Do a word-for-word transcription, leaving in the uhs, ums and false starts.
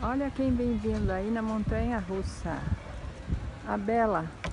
Olha quem vem vindo aí na montanha russa. A Bela.